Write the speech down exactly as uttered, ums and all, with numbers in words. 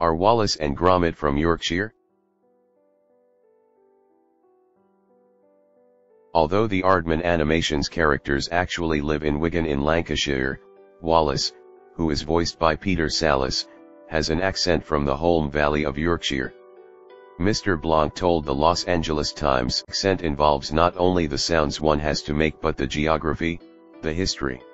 Are Wallace and Gromit from Yorkshire? Although the Aardman Animations characters actually live in Wigan in Lancashire, Wallace, who is voiced by Peter Sallis, has an accent from the Holme Valley of Yorkshire. Mister Blanc told the Los Angeles Times, accent involves not only the sounds one has to make but the geography, the history,